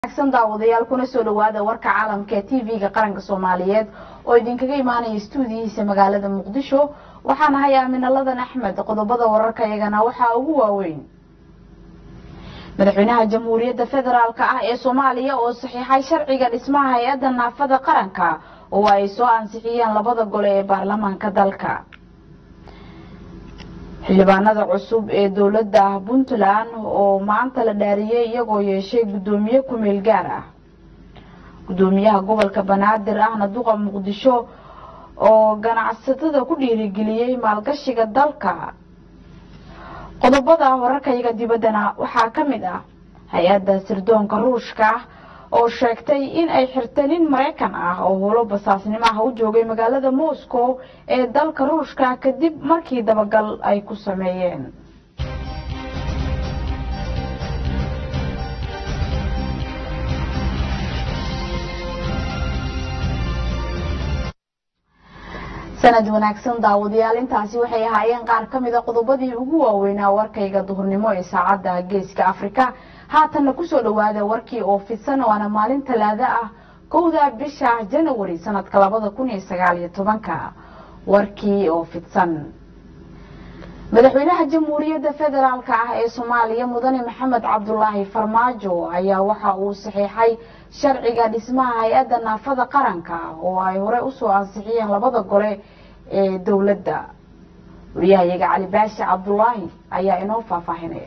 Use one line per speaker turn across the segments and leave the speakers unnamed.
Axan daawadayaal kuna soo dhawaada warka caalamka ee TV-ga qaranka Soomaaliyeed oo idinkaga imaanaya stuudiyihiisa magaalada Muqdisho waxaan ahay Aaminaladan Axmed qodobada wararka iyagana waxa ugu waaweyn madaxweynaha Jamhuuriyadda Federaalka ah ee Soomaaliya oo saxiixay sharciga dhismaha hay'adda naafada qaranka oo ay soo ansixiyeen labada gole ee baarlamaanka dalka xildhibaanada cusub ee dawladda Puntland oo maanta la dhaariyay iyagoo yeeshay gudoomiye ku meel gaar ah gudoomiyaha gobolka Banaadir ahna duqa Muqdisho oo ganacsatada ku dhiirigeliyay maalgashiga dalka qodobada wararka dibaddana waxaa ka mid ah hay'adda sirdoonka Ruushka oo sheegtay in ay xirteen Mareykan ah oo holo basaasnimo ah u joogay magaalada Moscow ee dalka Ruushka kadib markii dabagal ay ku sameeyeen sanad wanaagsan daawadayaal intaasi waxay ahaayeen qaar ka mid ah qodobadii ugu waaweynaa warkayga duhurnimo ee saacada Geeska Afrika haatan ku soo dhawaada warkii oo fidsan waana maalin Talaado ah 1 bisha January sanadka 2019 warkii oo fidsan madaxweynaha Jamhuuriyadda Federaalka ah ee Soomaaliya Mudane Maxamed Cabdullaahi Farmaajo ayaa waxa uu saxiixay sharciga dhismaha hay'adda naafada qaranka oo ay hore u soo ansixiyeen labada gole ee dawladda wariyahayaga Cali Baashi Cabdullaahi ayaa inoo faahfaahinaya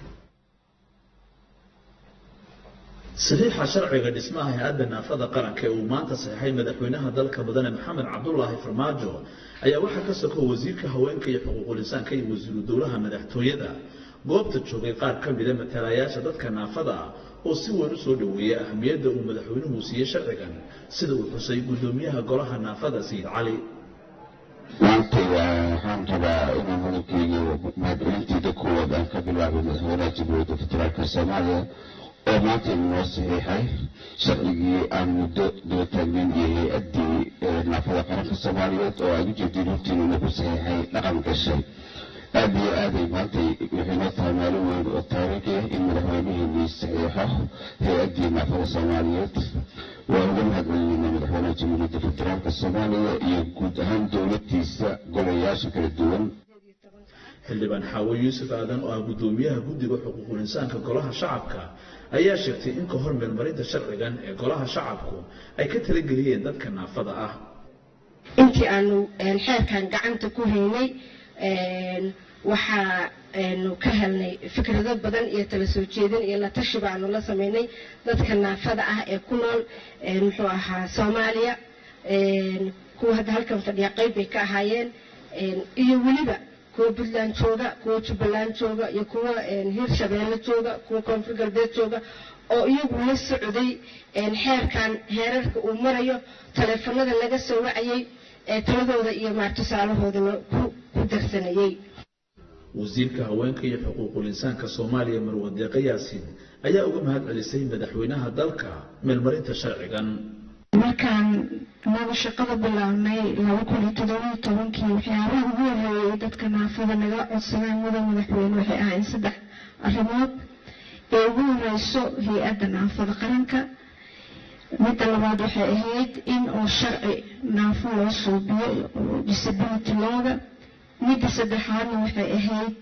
صحيح شرعي دسمها هيئة نافذة قرن كأومان تصحيح مدحونها ذلك مدن محمد عبد الله فرماجو أي واحد كسكو وزير كهوين كي حقوق الإنسان كي وزير دولها مدحتويدا قوبت تشوفي قار كم بدم تلاياش ذلك نافذة وسوى رسول ويا أهمية ومدحونه وسيا شرعا سدوا الحسين قدوميها قرها نافذة سيد علي
maantayda waxaan rabaa inaan hadalkayga mahadcelintiida koowaad aan ka bilaabay madaxweynaha jamhuuriyadda federaalka soomaaliya oo maanta inoo saxiixay sharcigii aan muddo daba taagnaynayay hay-addii naafada qaranka soomaaliyeed oo aan ujeedin hortiin inagu saxiixay dhaqan gashay aad iyo aaday maantay waxay noo tahay maalin weyn oo taariikhi ah in madaxweynihii saxiixo hay-addii naafada soomaaliyeed waa uga mahadcelinayna madaxweynaha jamhuuriyadda federaalka soomaaliya iyo guud ahaan dowladdiisa golayaasha kala duwan
xildhibaan xaawo yuusuf aadan oo ah gudoomiyaha guddiga xuquuqul insaanka golaha shacabka ayaa sheegtay in ka hor meelmarinta sharcigan ee golaha shacabku ay ka talageliyeen dadka naafada ah
intii aanu xeerkan gacanta ku haynay waxaa ka helnay fikrado badan iyo tala soo jeedin iyo la tashi baanu la sameynay dadka naafada ah ee ku nool muxuu ahaa Soomaaliya kuwa hadda halkan fadhiya qayb bay ka ahaayeen iyo waliba kuwa Puntland jooga kuwa Jubbaland jooga iyo kuwa Hirshabeelle jooga kuwa Koonfur Galbeed jooga oo iyagu la socday xeerkan heerarka uu marayo telefoonada laga soo wacayay taladooda iyo maartusaalahooda ku darsanayay
wasiirka haweenka iyo xuquuqul insaanka Soomaaliya Marwad Deeqa Yaasiin ayaa uga mahadcelisay madaxweynaha dalka meelmarinta sharcigan
markaan naga shaqada bilaabnay 2017 waxyaabaha ugu horeeyay dadka naafada naga codsadeen madaxweyne waxay ahaayeen 3 arrimood ee ugu horeyso hay'adda naafada qaranka midda labaad waxay ahayd in oo sharci naafo loo suubiyo disability looga midda saddexaadna waxay ahayd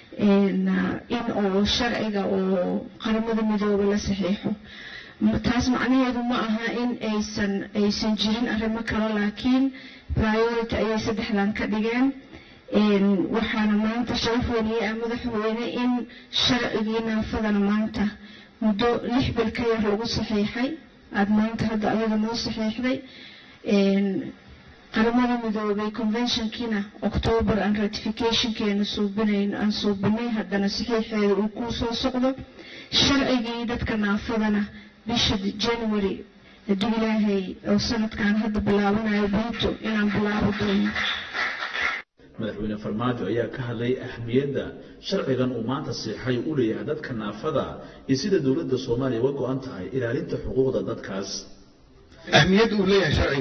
in oo sharciga oo qaramada midoobay la saxiixo taas macnaheedu ma aha in aysan jirin arrimo kale laakiin priority ayay saddexdan ka dhigeen waxaana maanta sharaf weyn ah madaxweyne in sharcigii naafadana maanta muddo 6 bil ka yar lagu saxiixay aad maanta hadda ayaga noo saxiixday qaramada midoobay conventionkiina October and ratificationkeena aan suubinay haddana saxiixeeda uu ku soo socdo sharcigii dadka naafadana bisha January ilaahay oo sanadkan hadda bilaabanayo biito inaan bilaabo doono
madaxweyne Farmaajo ayaa ka hadlay ahmiyadda sharcigan uu maanta saxiixay u leeyahay dadka naafada iyo sida dawladda Soomaaliya uga go'an tahay ilaalinta xuquuqda dadkaas
ahmiyadda uu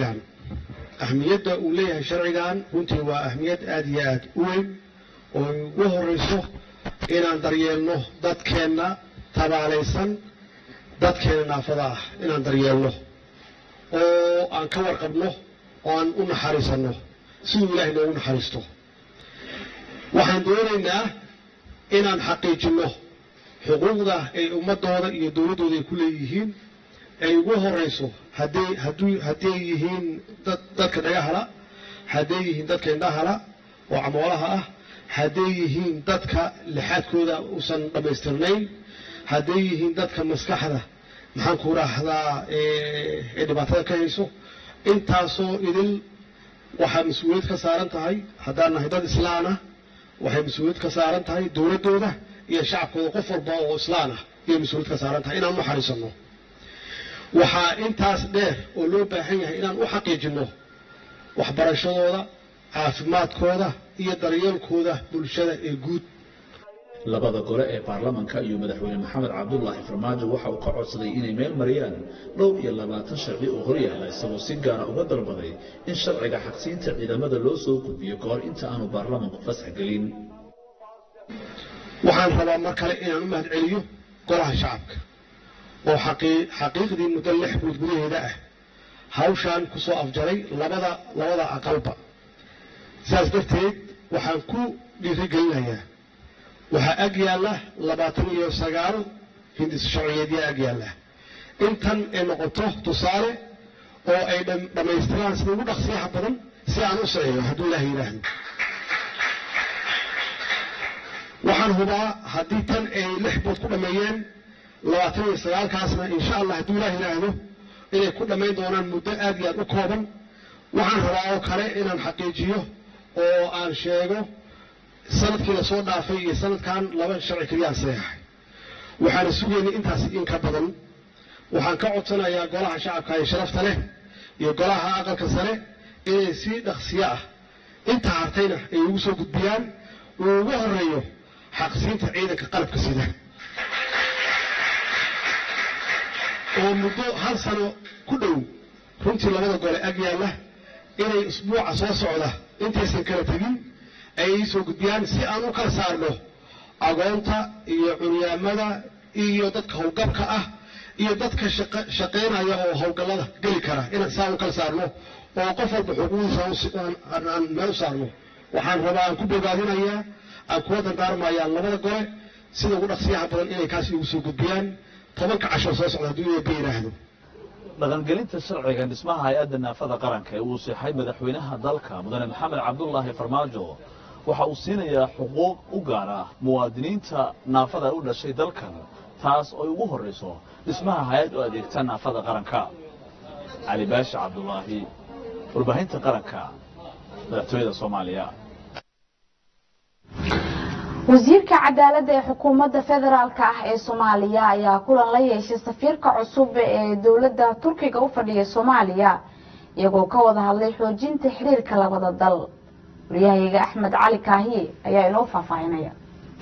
leeyahay sharcigan runtii waa ahmiyad aad iyo aad u weyn oo ugu horeyso inaan daryeelno dadkeena tabaalaysan dadkeena naafada ah inaan daryeelno oo aan ka warqabno oo aan u naxariisanno siduu ilaahay noogu naxariisto waxaan doonaynaa inaan xaqiijinno xuquuqda ay ummadooda iyo dowladdooda ay ku leeyihiin ay ugu horeyso hadday yihiin dadka dhagahala hadday yihiin dadka indhahala oo camoolaha ah hadday yihiin dadka lixaadkooda uusan dhammaystirnayn hadday yihiin dadka maskaxda maxaan ku raahdaa ee dhibaatada ka hayso intaasoo idil waxaa mas-uuliyad ka saaran tahay haddaan nahay dad islaan ah waxay mas-uuliyad ka saaran tahay dowladdooda iyo shacabkooda qof walba oo islaan ah ayay mas-uuliyad ka saaran tahay inaan u naxariisanno waxaa intaas dheer oo loo baahan yahay inaan u xaqiijinno waxbarashadooda caafimaadkooda iyo daryeelkooda bulshada ee guud
labada gole ee baarlamanka iyo madaxweyne maxamed cabdulaahi farmaajo waxa uu ka codsaday inay meel mariyaan 22 sharci oo horyaala isagoo si gaara uga dalbaday in sharciga xaqsiinta ciidamada loo soo gudbiyo goor inta aanu baarlamanku fasax gelin
waxaan rabaa mar kale inaan u mahadceliyo golaha shacabka oo xaqiiqdii muddo 6 bilood gudaheeda ah hawshaan ku soo afjaray labada aqalba sidaas darteed waxaan ku dhiirigelinayaa waxaa ag yaalla 29 hindis sharciyeed yaa ag yaalla intan ay noqoto tusaale oo ay dhammaystiraan sida ugu dhaqsiyaha badan si aan u saciyo hadduu ilaahay yidhaahdo waxaan hubaa haddii tan ay 6 bood ku dhammeeyeen 29kaasna insha allah hadduu ilaahay yidhaahdo inay ku dhammayn doonaan muddo aad iyo aad u kooban waxaan rabaa oo kale inaan xaqiijiyo oo aan sheego sanadkii la soo dhaafay iyo sanadkan 2 sharci kaliya saxay waxaan sugaynay intaas in ka badan waxaan ka codsanayaa golaha shacabka ee sharafta leh iyo golaha aqalka sare inay si dhaqsiyo ah inta hartayna ay ugu soo gudbiyaan oo ugu horeeyo xaqsiinta ciidanka qalabka sida oo muddo 1 sano ku dhow runtii labada gole ag yaalla inay usbuuca soo socda intaysan kala tegin ay soo gudbiyaan si aan u kala saarno agoonta iyo curyaamada iyo dadka hawlgabka ah iyo dadka shaqeynaya oo hawlgallada geli kara inaan saa u kala saarno oo qof walba xuquuqdiisa aan meel u saarno waxaan rabaa aan ku bogaadinayaa aan kuwa dardaarmayaa labada gole sida ugu dhaqsiyaha badan inay kaas igu soo gudbiyaan 10 casho soo socda hadduu eebbe yidhaahdo
dhaqangelinta sharciga dhismaha hay-adda naafada qaranka ee uu saxay madaxweynaha dalka mudane maxamed cabdulaahi farmaajo waxa uu siinayaa xuquuq u gaar ah muwaadiniinta naafada u dhashay dalkan taas oo ugu horeyso dhismaha hay-ad u adeegta naafada qaranka cali baashi cabdulaahi warbaahinta qaranka madaxtooyada Soomaaliya
wasiirka cadaaladda ee xukuumadda federaalka ah ee Soomaaliya ayaa kulan la yeeshay safiirka cusub ee dawladda Turkiga u fadhiya Soomaaliya iyagoo ka wada hadlay xoojinta xiriirka labada dal wariyahayaga Axmed Cali Kaahi ayaa inoo faahfaahinaya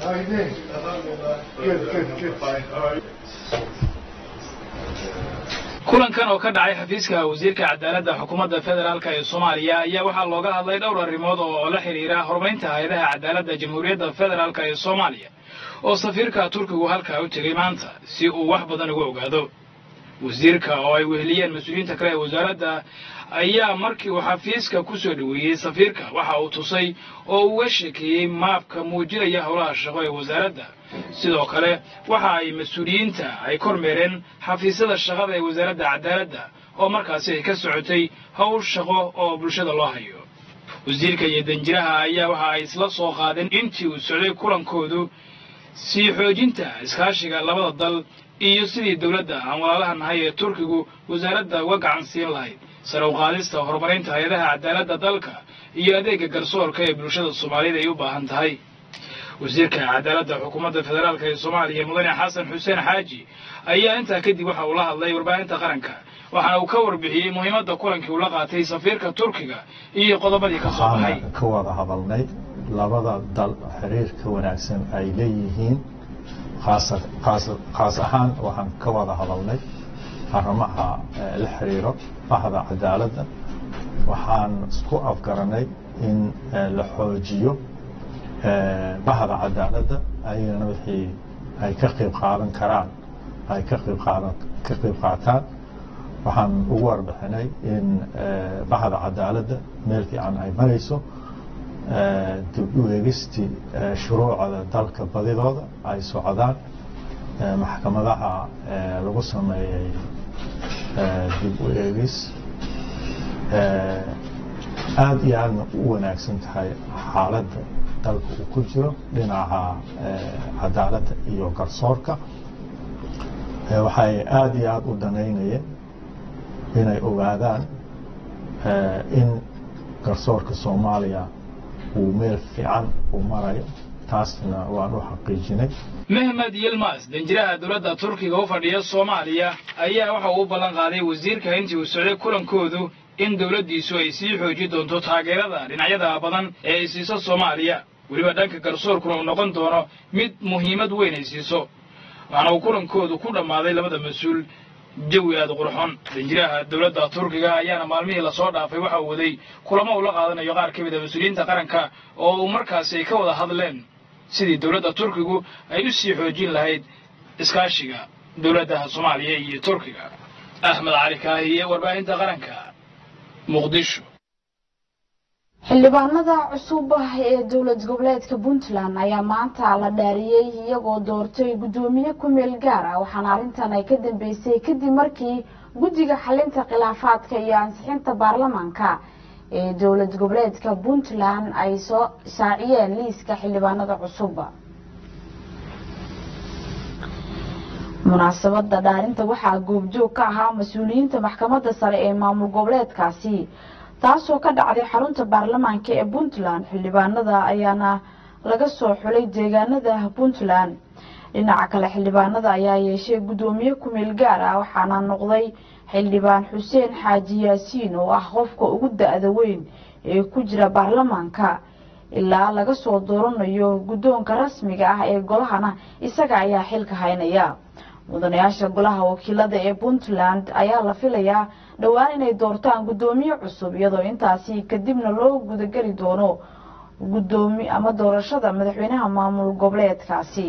kulankan oo ka dhacay xafiiska wasiirka cadaaladda xukuumadda federaalka ee Soomaaliya ayaa waxaa looga hadlay dhowr arrimood oo la xiriira horumarinta hay'adaha cadaaladda jamhuuriyadda federaalka ee Soomaaliya oo safiirka Turkigu halka u tagay maanta si uu wax badan uga ogaado wasiirka oo ay weheliyeen mas'uuliyiinta kale ee wasaaradda ayaa markii uu xafiiska ku soo dhaweeyay safiirka waxa uu tusay oo uu uga sheekeeyay maabka muujinaya howlaha shaqo ee wasaaradda sidoo kale waxa ay mas'uuliyiinta ay kormeereen xafiisyada shaqada ee wasaaradda cadaaladda oo markaasi ay ka socotay howl shaqo oo bulshada loo hayo wasiirka iyo danjiraha ayaa waxa ay isla soo qaadeen intii uu socday kulankoodu si xoojinta iskaashiga labada dal iyo sidii dawladda aan walaalaha nahay ee Turkigu wasaaradda uga gacan siin lahayd sare u qaadista horumarinta hay'adaha cadaaladda dalka iyo adeegga garsoorka ee bulshada Soomaaliyeed ay u baahan tahay wasiirka cadaaladda xukuumadda federaalka ee Soomaaliya mudane Xasan Xuseen Xaaji ayaa intaa kadib waxa uu la hadlay warbaahinta qaranka waxaana uu ka warbixiyay muhiimadda kulankii uu la qaatay safiirka Turkiga iyo qodobadii ka soo baxay
ka wada hadalnay labada dal xiriirka wanaagsan ay leeyihiin khaas ahaan waxaan ka wada hadalnay arrimaha la xiriiro bahda cadaaladda waxaan isku afgaranay in la xoojiyo bahda cadaaladda ayagana wixii ay ka qayb qaadan karaan ay ka qayb qaadan ka qayb qaataan waxaan ugu warbixinay in baxda cadaaladda meel fiican ay marayso dib u eegistii shuruucda dalka badidooda ay socdaan maxkamadaha lagu sameeyey dib u eegis aad iyo aadna u wanaagsan tahay xaaladda dalka uu ku jiro dhinaca cadaaladda iyo garsoorka waxay aad iyo aad u danaynayeen inay ogaadaan in garsoorka Soomaaliya uu meel fiican u marayo taasna waan u xaqiijinay
Mehmed Yilmaz danjiraha dowladda Turkiga oo fadhiya Soomaaliya ayaa waxa uu ballan qaaday wasiirka intii uu socday kulankoodu in dowladdiisu ay sii xoojin doonto taageerada dhinacyada badan ee ay siiso Soomaaliya waliba dhanka garsoorkuna uu noqon doono mid muhiimad weyn ay siiso waxaana uu kulankoodu ku dhammaaday labada mas'uul jawi aad u qurxoon danjiraha dowladda Turkiga ayaana maalmihii la soo dhaafay waxa uu waday kulamo uu la qaadanayo qaar ka mid ah mas'uuliyiinta qaranka oo uu markaasi ka wada hadleen sidii dowladda Turkigu ay u sii xoojin lahayd iskaashiga dowladda Soomaaliya iyo Turkiga Ahmed Ali Kaahiye warbaahinta qaranka Muqdisho
xildhibaanada cusub ee dowlad goboleedka Puntland ayaa maanta la dhaariyay iyagoo doortay gudoomiye ku meel gaar ah waxaana arrintan ay ka dambeysay kadib markii guddiga xalinta khilaafaadka iyo ansixinta baarlamaanka ee dowlad goboleedka Puntland ay soo shaaciyeen liiska xildhibaanada cusub munaasabada dhaarinta waxaa goobjoog ka ahaa mas'uuliyiinta maxkamadda sare ee maamul goboleedkaasi taasoo ka dhacday xarunta baarlamaanka ee Puntland xildhibaanada ayaana laga soo xulay deegaanada Puntland dhinaca kale xildhibaanada ayaa yeeshay gudoomiye ku meel gaar ah waxaana noqday xildhibaan Xuseen Xaaji Yaasiin oo ah qofka ugu da'da weyn ee ku jira baarlamaanka ilaa laga soo dooranayo gudoonka rasmiga ah ee golahana isaga ayaa xilka haynaya mudanayaasha golaha wakiilada ee Puntland ayaa la filayaa dhawaan inay doortaan gudoomiye cusub iyadoo intaasi kadibna loo gudagali doono gudoomiye ama doorashada madaxweynaha maamul goboleedkaasi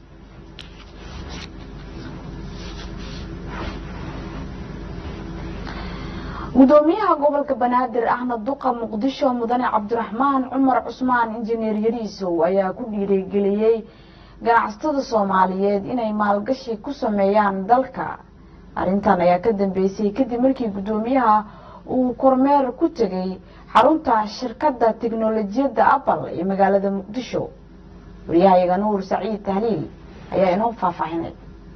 gudoomiyaha gobolka Banaadir ahna duqa Muqdisho mudane Cabdiraxmaan Cumar Cusmaan injineer Yariisow ayaa ku dhiirigeliyay ganacsatada Soomaaliyeed inay maalgashi ku sameeyaan dalka arrintan ayaa ka dambeysay kadib markii gudoomiyaha uu kormeer ku tagay xarunta shirkadda tiknoolajiyadda Apple ee magaalada Muqdisho wariyaha Nuur Saciid Tahliil ayaa inoo faahfaahinay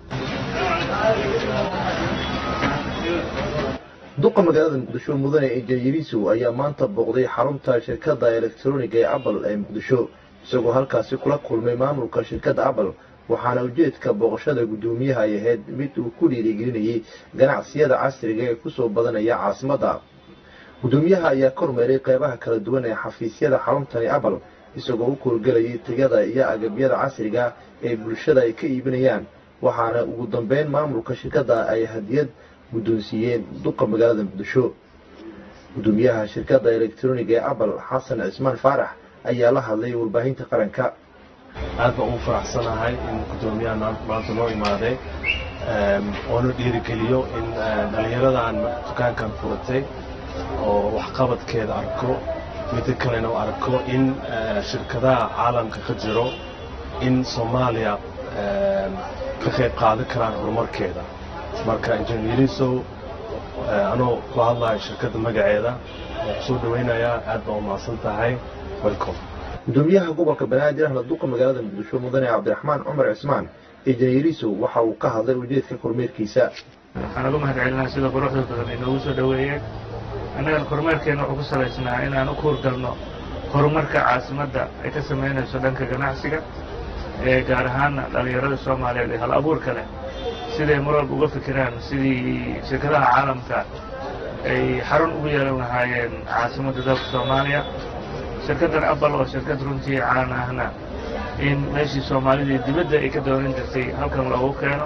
duqa magaalada Muqdisho mudane injineer Yariisow ayaa maanta booqday xarunta shirkadda elektarooniga ee Apple ee Muqdisho isagoo halkaasi kula kulmay maamulka shirkadda Apple waxaana ujeedka booqashada gudoomiyaha ay ahayd mid uu ku dhiirigelinayay ganacsiyada casriga ee ku soo badanaya caasimadda gudoomiyaha ayaa kormeeray qaybaha kala duwan ee xafiisyada xaruntani Apple isagoo u korgelayay tigada iyo agabyada casriga ee bulshada ay ka iibinayaan waxaana ugu dambeyn maamulka shirkadda ay hadiyad guddoonsiiyeen duqa magaalada Muqdisho gudoomiyaha shirkadda elektarooniga ee Apple Xasan Ismaan Faarax ayaa la hadlay warbaahinta qaranka
aad baan ugu faraxsanahay in gudoomiyaha maanta loo imaaday oo la dhiirigeliyo in dhalinyaradan dukaankan furatay oo waxqabadkeeda arko mid kalena uu arko in shirkadaha caalamka ka jiro in Soomaaliya ka qayb qaadan karaan horumarkeeda marka injineer Yariisow anoo ku hadlayo shirkadda magaceeda soo dhaweynaya aad baan u mahadsan tahay welcome
gudoomiyaha gobolka Banaadir ahna duqa magaalada Muqdisho mudane Cabdiraxmaan Cumar Cusmaan injineer Yariisow waxa uu ka hadlay ujeedka kormeerkiisa
waxaan ugu mahadcelinahay sida quruxda badan ee noogu soo dhaweeyeen annaga kormeerkeena wuxuu ku salaysnaa inaan u koorgalno horumarka caasimadda ay ka sameynayso dhanka ganacsiga ee gaar ahaan dhalinyarada Soomaaliyeed ee hal abuurka leh siday mar walba uga fikiraan sidii shirkadaha caalamka ay xarun ugu yeelan lahaayeen caasimadda dalka Soomaaliya shirkaddan Apple oo shirkad runtii caan ahna in meeshii Soomaalida dibadda ay ka dooran jirtay halkan loogu keeno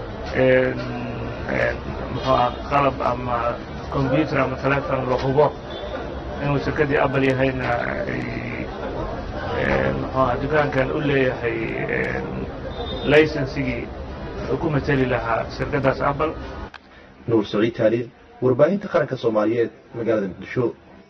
qalab ama computer ama telephone la hubo inuu shirkaddii Apple yahayna dukaankan u leeyahay laysensigii ku matali lahaa shirkadaas Apple.
nuur saciid taaliil warbaahinta qaranka Soomaaliyeed magaalada Muqdisho.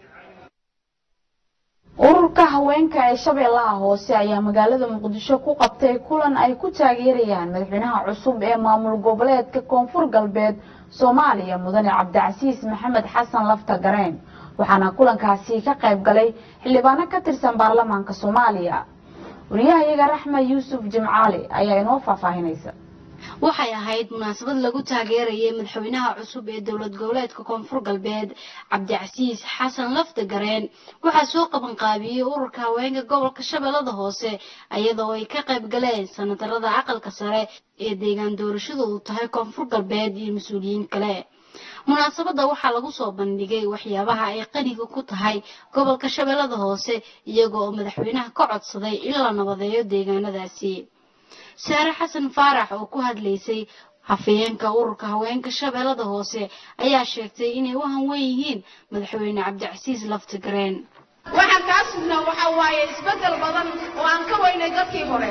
ururka haweenka ee Shabeellaha Hoose ayaa magaalada Muqdisho ku qabtay kulan ay ku taageerayaan madaxweynaha cusub ee maamul goboleedka Koonfur Galbeed Soomaaliya Mudane Cabdicasiis Maxamed Xasan Lafta Gareen waxaana kulankaasi ka qayb galay xildhibaano ka tirsan baarlamaanka Soomaaliya. wariyahayaga Raxma Yuusuf Jimcaali ayaa inoo faahfaahinaysa.
waxay ahayd munaasabad lagu taageerayay madaxweynaha cusub ee dowlad goboleedka Koonfur Galbeed Cabdicasiis Xasan Lafta Gareen waxaa soo qaban qaabiyay ururka haweenka gobolka Shabeellada Hoose iyadoo ay ka qayb galeen senatarada aqalka sare ee deegaan doorashadu tahay Koonfur Galbeed iyo mas'uuliyiin kale. munaasabada waxaa lagu soo bandhigay waxyaabaha ay qaniga ku tahay gobolka Shabeellada Hoose iyagoo madaxweynaha ka codsaday in la nabadeeyo deegaanadaasi. Saare Xasan Faarax oo ku hadlaysay hafayeenka ururka haweenka Shabeellada Hoose ayaa sheegtay inay u hanweyn yihiin madaxweyne Cabdicasiis Lafta Gareen.
waxaan ka sugnaa waxa waaye isbedel badan oo aan ka weynay dadkii hore.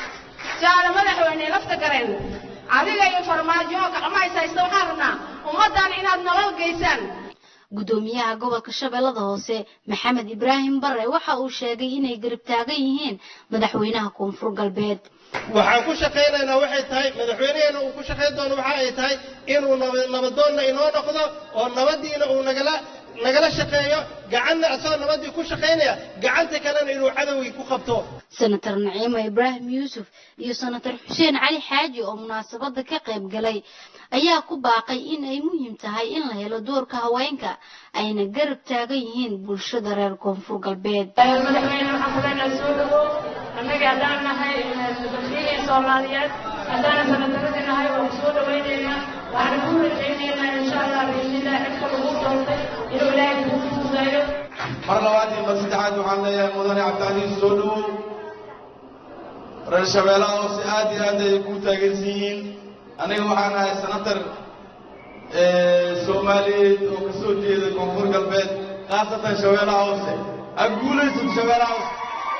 jaale madaxweyne Lafta Gareen adiga iyo farmaajo gacmaha haysta waxaan rabnaa ummadan inaad nabad geysaan.
gudoomiyaha gobolka Shabeellada Hoose Maxamed Ibraahim Barre waxa uu sheegay inay garab taagan yihiin madaxweynaha Koonfur Galbeed.
waxaan ku shaqeynaynaa waxay tahay madaxweynaheena uu ku shaqeyn doono waxa ay tahay inuu nabadoonna inoo noqdo oo nabadiina uu nagala shaqeeyo gacanna asoo nabadii ku shaqeynaya gacanta kalena inuu cadowgii ku qabto.
senator Naciima Ibraahim Yuusuf iyo senator Xuseen Cali Xaaji oo munaasabada ka qayb galay ayaa ku baaqay in ay muhiim tahay in la helo doorka haweenka ayna garab taagan yihiin bulshada reer Koonfur Galbeed.
madaxweyne waxaan ku leenahay soo dhawow annaga haddaan nahay dadkii Soomaaliyeed haddaan sanadadii nahay oo soo dhawaynaynaa waxaan ku rajaynaynaa insha Allah biidhnillah xilka lagu doortay inuu Ilaahay ku fududeeyo.
mar labaad iyo mar saddexaad waxaan leeyahay mudane Cabdicasiis soo dhawow. reer Shabeellaha Hoose aad iyo aad ay ku taageersan yihiin. aniga waxaan ahay senator Soomaaliyeed oo ka soo jeeda Koonfur Galbeed khaasatan Shabeellaha Hoose. aguulaysan Shabeellaha Hoose.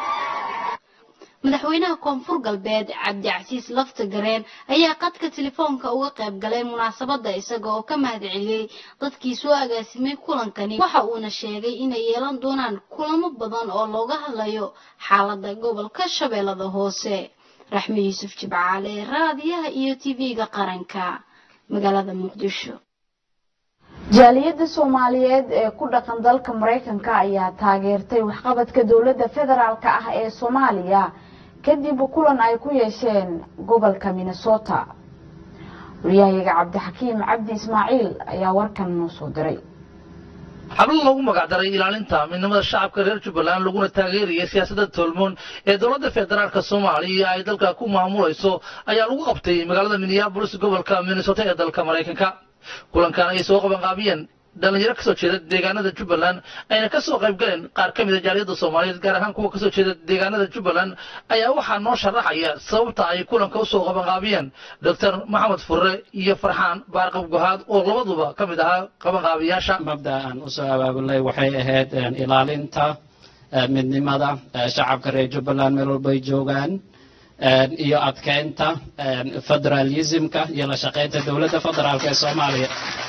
madaxweynaha Koonfur Galbeed Cabdicasiis Lafta Gareen ayaa qadka telefoonka uga qayb galay munaasabada isagoo ka mahadceliyay dadkii soo agaasimay kulankani waxa uuna sheegay inay yeelan doonaan kulamo badan oo looga hadlayo xaaladda gobolka Shabeellada Hoose. Raxmi Yuusuf Jimcaali raadiyaha iyo TV-ga qaranka magaalada Muqdisho.
jaaliyadda Soomaaliyeed ee ku dhaqan dalka Mareykanka ayaa taageertay waxqabadka dawladda federaalka ah ee Soomaaliya kadib kulan ay ku yeesheen gobolka Minnesota. wariyahayaga Cabdixakiim Cabdi Ismaaciil ayaa warkan noo soo diray.
xarun lagu magacdaray ilaalinta midnimada shacabka reer Jubbaland laguna taageeriyay siyaasadda tolmoon ee dawladda federaalka Soomaaliya ay dalka ku maamulayso ayaa lagu qabtay magaalada Minneapolis gobolka Minnesota ee dalka Mareykanka. kulankan ay soo qaban qaabiyeen dhalinyaro ka soo jeeda deegaanada Jubbaland ayna ka soo qayb galeen qaar ka mid ah jaaliyadda Soomaaliyeed gaar ahaan kuwa ka soo jeeda deegaanada Jubbaland ayaa waxaa noo sharaxaya sababta ay kulanka u soo qaban qaabiyeen Dr. Maxamed Furre iyo Farxaan Baarqab Gohaad oo labaduba ka mid ahaa qaban qaabiyaasha.
mabda'an u soo abaabulay waxay ahayd ilaalinta midnimada shacabka reer Jubbaland meel walba ay joogaan iyo adkeynta federalismka iyo la shaqeynta dawladda federaalka ee Soomaaliya.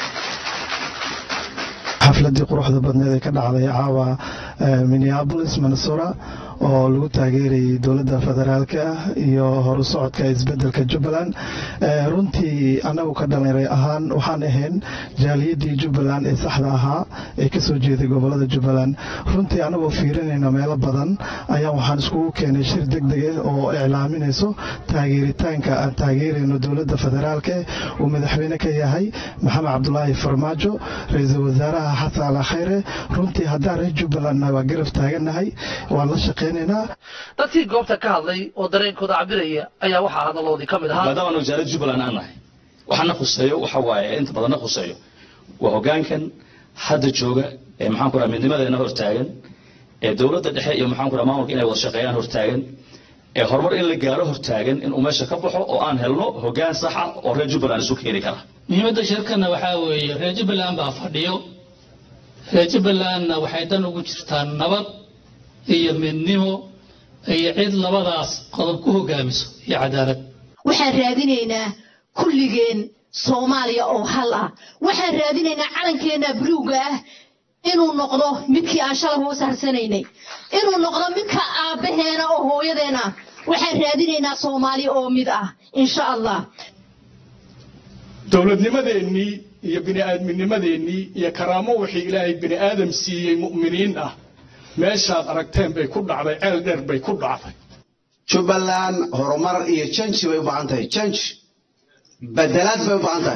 xafladii quruxda badneed ee ka dhacday caawa Minneapolis Minnesota oo lagu taageerayay dawladda federaalka iyo horu socodka isbedelka Jubbaland. runtii anagu ka dhalinyaro ahaan waxaan ahayn jaaliyadii Jubbaland ee saxda ahaa ee ka soo jeeday gobolada Jubbaland. runtii anagoo fiirinayna meelo badan ayaa waxaan iskugu keenay shir degdeg ah oo iclaaminayso taageeritaanka aan taageerayno dawladda federaalka uu madaxweyne ka yahay Maxamed Cabdullaahi Farmaajo ra'iisul wasaaraha Xasan Ali Khayre. runtii haddaan reer Jubbaland waa garab taaganahay waan la shaqeynaynaa.
dadkii goobta ka hadlay oo dareenkooda cabiraya ayaa waxaa hadaloodii ka mid ahaa
maadaama wasaaradda Jubbaland aan nahay waxaana khuseeyo waxa waaye inta badan khuseeyo waa hoggaankan hadda jooga ee maxaan ku rahaa midnimadeena hortaagan ee dawladda dhexe iyo maxaan ku rahaa maamulka inay wada shaqeeyaan hortaagan ee horumar in la gaaro hortaagan in uu meesha ka baxo oo aan helno hoggaan sax ah oo reer Jubbaland isu keeni kara.
muhiimadda shirkana waxaa weeye reer Jubbaland baa fadhiyo reer Jubbalandna waxay dan ugu jirtaa nabad iyo midnimo iyo cid labadaas qodob ku hogaamiso iyo cadaalad.
waxaan raadinaynaa
kulligeen Soomaaliya oo hal ah waxaan raadinaynaa calankeena buluuga ah inuu noqdo midkii aan shalay hoos harsanaynay inuu noqdo midka aabaheena oo hooyadeena waxaan raadinaynaa Soomaaliya oo mid ah insha Allah
dawladnimadeennii iyo bini'aadamnimadeennii iyo karaamo wixii ilaahay bini'aadam siiyey mu'miniin ah meeshaad aragteen bay ku dhacday ceel dheer bay ku dhacday
Jubbaland horumar iyo change bay u baahan tahay change بدلات في بعضها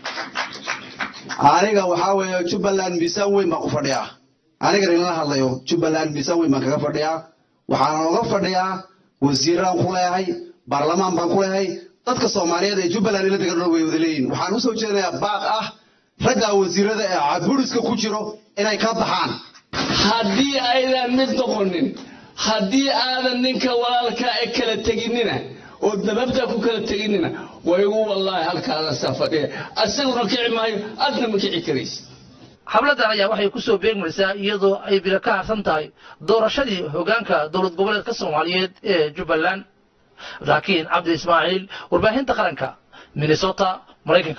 أنا وحاول جبلان بيسوي ما قفريا أنا قرينا لها الله يوم جبلان بيسوي ما كفريا وحنا قفريا وزيران خلاهاي برلمان بخلاهاي تذكر الصومالية ده جبلان اللي تقدروا يودلين وحنا سوينا باقة رجع وزير ده عبورس كوجرو إنه يكبحان
هدي أيضا متقولين هدي هذا نك ولا كأكل تجنينه ودببتك كل تجنينه ويقول والله هالكذا سافر أسوق ركع معي أدنى مكعي كريس
xafladan ayaa waxay ku soo beegmaysaa iyadoo ay bila ka harsan tahay doorashadii hoggaanka dowlad goboleedka Soomaaliyeed ee Jubbaland laakiin Cabdi Ismaaciil warbaahinta qaranka Minnesota Mareykanka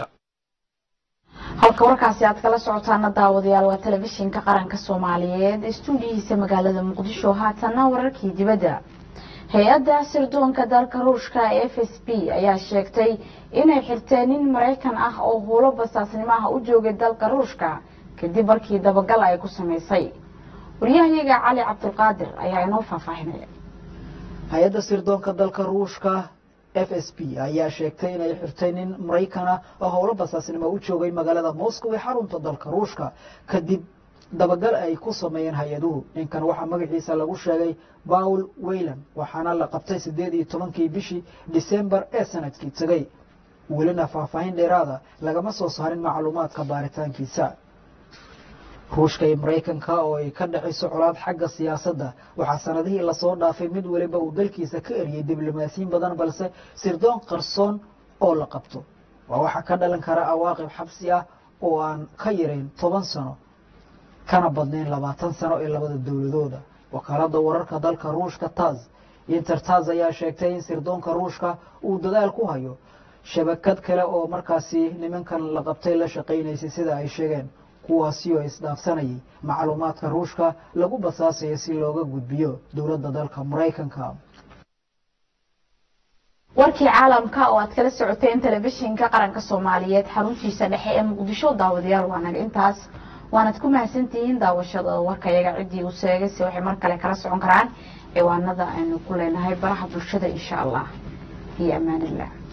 halka warkaasi aad kala socotaan daawadayaal waa telefishinka qaranka Soomaaliyeed stuudiyihiisa magaalada Muqdisho haatana wararkii dibadda hay-adda sirdoonka dalka Ruushka FSB ayaa sheegtay inay xirteen nin Mareykan ah oo howlo basaasnimo ah u joogay dalka Ruushka kadib markii dabagal ay ku sameysay wariyahayaga Cali Cabdulqaadir ayaa inoo faahfaahinaya
hay-adda sirdoonka dalka Ruushka FSB ayaa sheegtay inay xirteen nin Mareykan ah oo howlo basaasnimo u joogay magaalada Moscow ee xarunta dalka Ruushka kadib dabagal ay ku sameeyeen hay-aduhu ninkan waxa magaciisa lagu sheegay Paul Weyland waxaana la qabtay 18 bishii December ee sanadkii tagay welina faahfaahin dheeraada lagama soo saarin macluumaadka baaritaankiisa Ruushka iyo Mareykanka oo ay ka dhaxayso colaad xagga siyaasadda waxa sanadihii la soo dhaafay mid waliba uu dalkiisa ka eriyay diblomaasiyiin badan balse sirdoon qarsoon oo la qabto waxa ka dhalan kara awaaqib xabsi ah oo aan ka yareyn 10 sano kana badnayn 20 sano ee labada dawladooda wakaalada wararka dalka Ruushka TASS Intertaz ayaa sheegtay in sirdoonka Ruushka uu dadaal ku hayo shabakad kale oo markaasi nimankan la qabtay la shaqeynayay sida ay sheegeen kuwaasi oo isdhaafsanayay macluumaadka Ruushka lagu basaasay si looga gudbiyo dawladda dalka Mareykanka
warkii caalamka oo aad kala socoteen telefishinka qaranka Soomaaliyeed xaruntiisa dhexe ee Muqdisho daawadayaal waanaga intaas waanad ku mahadsantihiin daawashada warkayaga cidii u sheegay si waxay mar kale kala socon karaan ciwaanada aynu ku leenahay baraha bulshada insha Allah iyo amaan Allah